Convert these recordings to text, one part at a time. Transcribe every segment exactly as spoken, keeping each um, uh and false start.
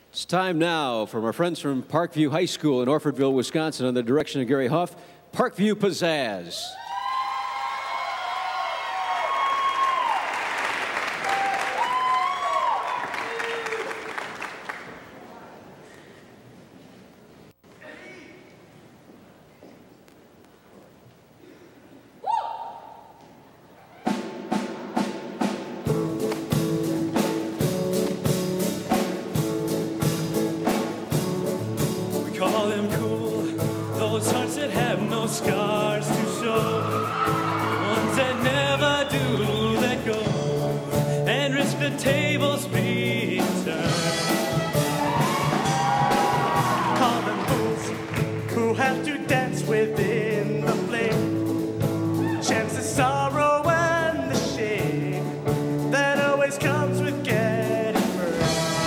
It's time now from our friends from Parkview High School in Orfordville, Wisconsin, under the direction of Gary Huff, Parkview Pizazz. Call them cool, those hearts that have no scars to show, ones that never do let go and risk the tables being turned. Call them fools who have to dance within the flame, chance the sorrow and the shame that always comes with getting burned.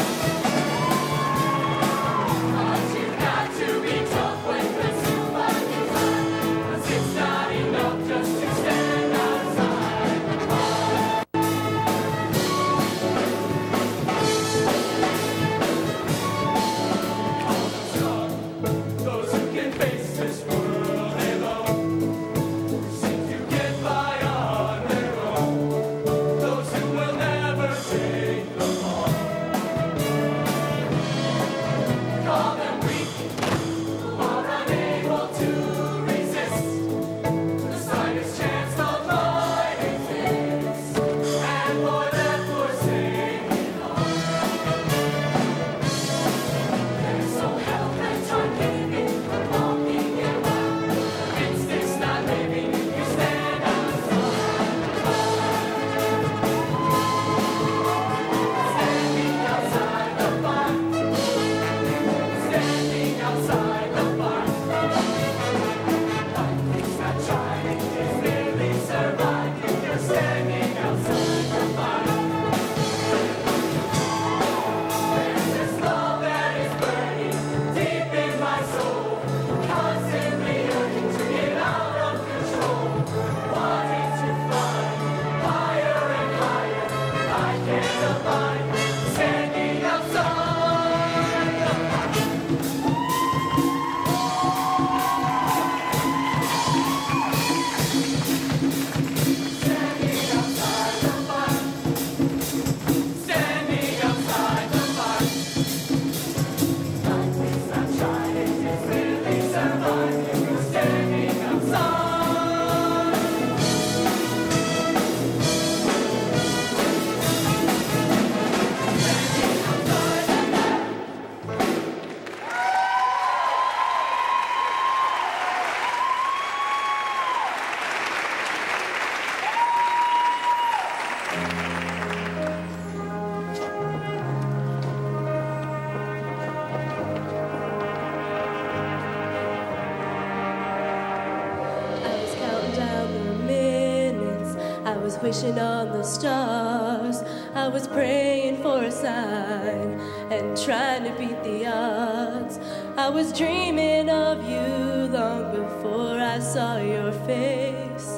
Wishing on the stars, I was praying for a sign and trying to beat the odds. I was dreaming of you long before I saw your face.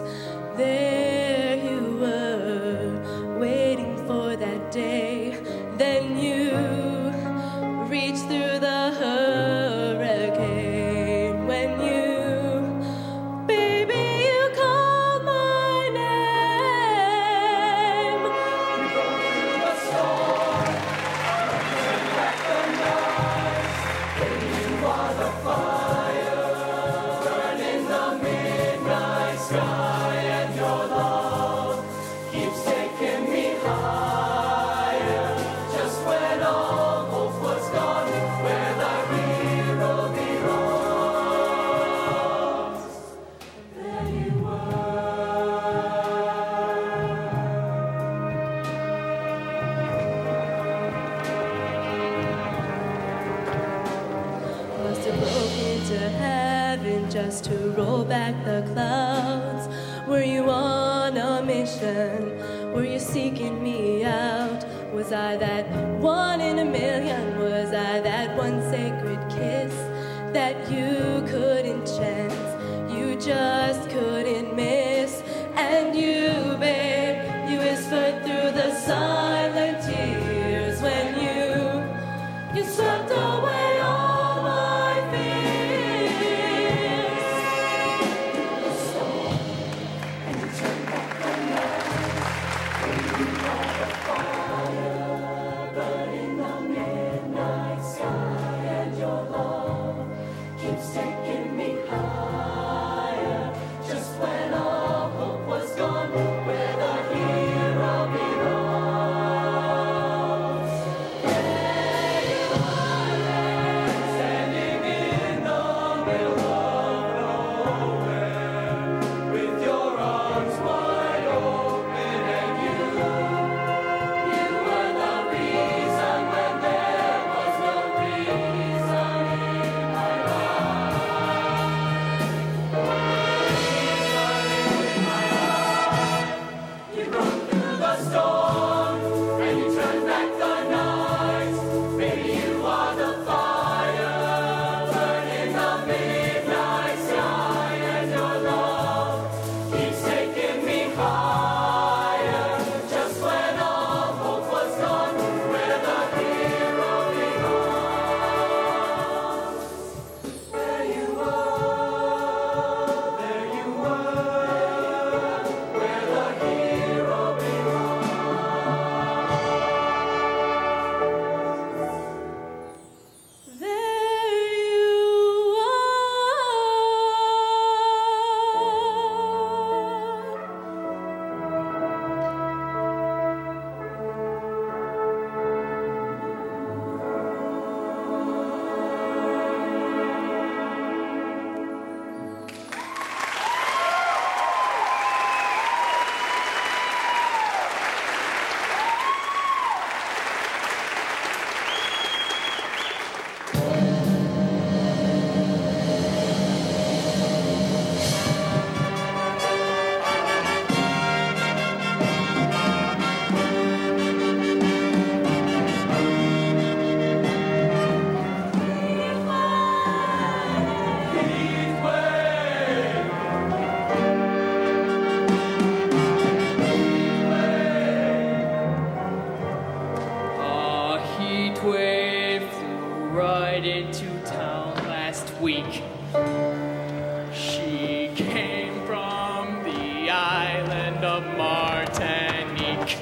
There you were, waiting for that day. Then you reached through the hurricane. When you to heaven just to roll back the clouds. Were you on a mission? Were you seeking me out? Was I that one in a million? Was I that one sacred kiss that you couldn't chance? You just couldn't miss. And you, babe, you whispered through the silent tears when you, you swept right into town last week. She came from the island of Martinique.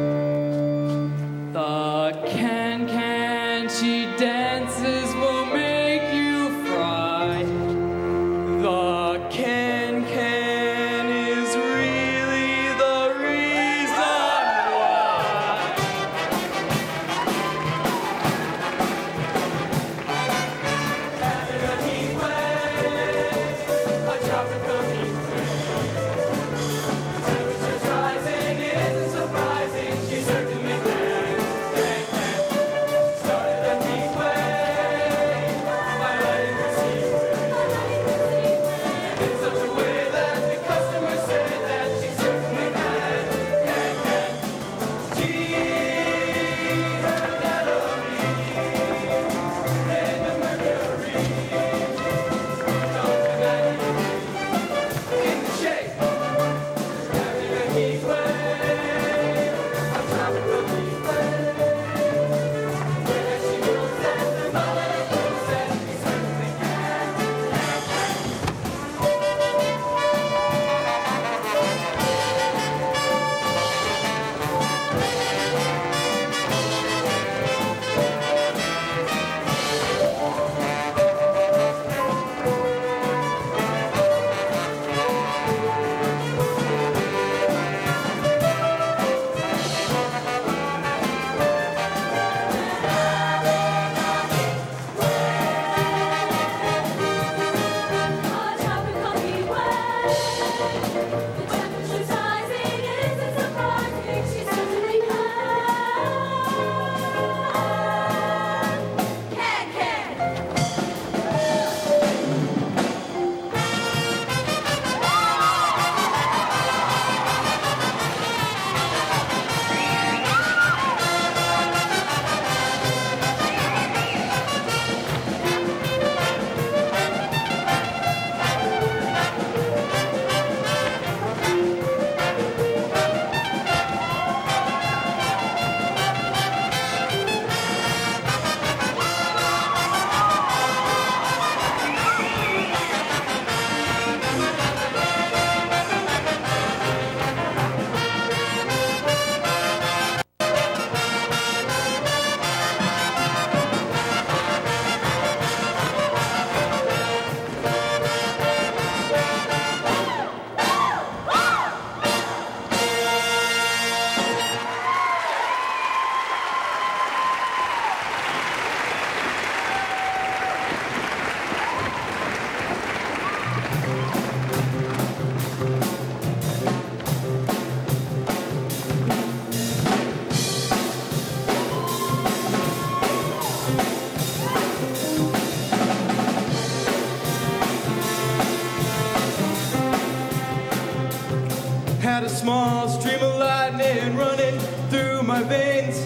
The can-can she dances will make you fry. The can-can is really the reason why. Having a heat wave, a tropical heat wave. Temperature's rising, it isn't surprising, she certainly can, can, can. Started a heat wave by letting her see in such a way that the customers say that she certainly can, can, can. Gee, her Natalie, and the Mercury, don't deny in the shade, having a heat wave, a tropical heat wave. Where she moves and the molecules said she certainly can, can, can. A tropical heat wave. The temperature's rising, it isn't surprising, she certainly can. Can, can. Had a small stream of lightning running through my veins.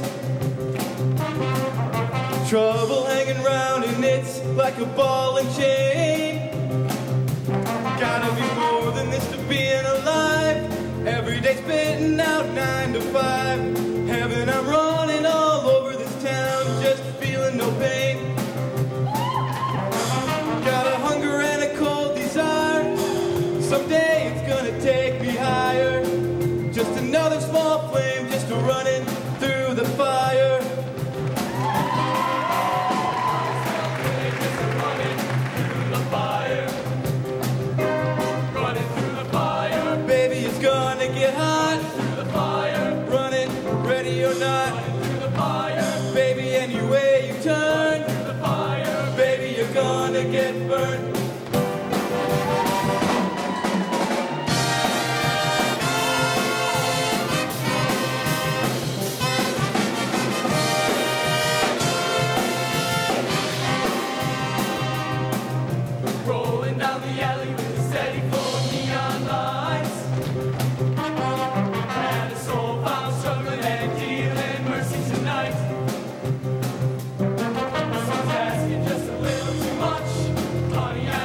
Trouble hanging round and it's like a ball and chain. Gotta be more than this to being alive. Every day spitting out nine to five. Heaven, I'm running all over this town, just feeling no pain. Got a hunger and a cold desire. Someday it's gonna take me higher. Just another small flame, just running through the fire. Running through the fire. Running through the fire. Baby, it's gonna get hot. Through the fire. Running, ready or not. Running through the fire. Baby, any way you turn. Through the fire. Baby, you're gonna get burned. Rolling down the alley with a steady flow of neon lights. And a soul found struggling and dealing mercy tonight. Someone's asking just a little too much. Honey, I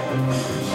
way.